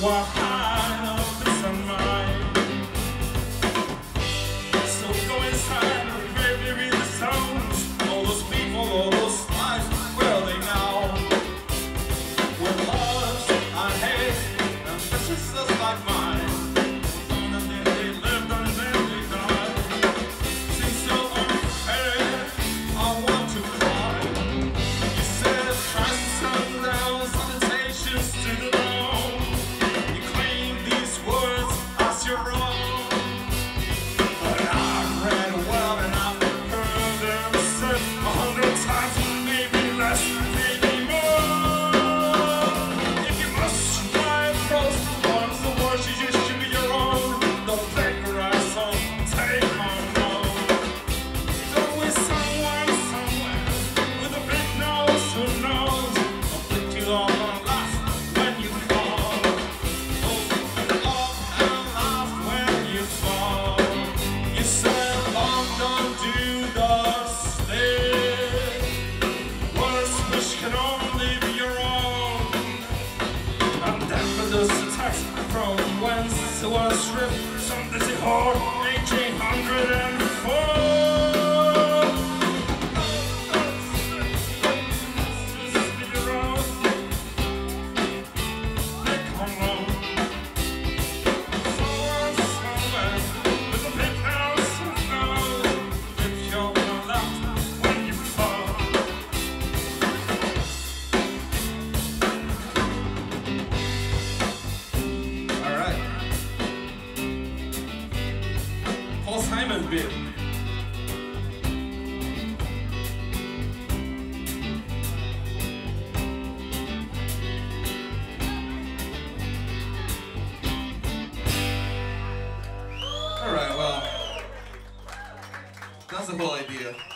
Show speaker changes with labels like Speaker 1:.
Speaker 1: are high on peace of mind. So go inside and baby read the songs. All those people, all those lives, where are they now? With loves I hate and vicious just like mine. And then they lived and then they died. Seems so unfair, I want to cry. You said trying sundown salutations to the dawn. You claim these words as your own. But I've read well and I've heard them said 100 times, maybe less, maybe more. If you must strive first, once the words you just should be your own. Don't take a right song, take my own. Go with someone somewhere with a big nose who knows. I'll put you on my last when you fall. Oh, off and laugh when you fall. You said long don't do the stay. Worst wish can only be your own. And then for this attack from whence it was stripped. Some dizzy horde, 1804. Just be your own. They come on. Someone somewhere with a big house who knows if you're gonna laugh when you fall. All right. Paul Simon bit. All right, well, that's the whole idea.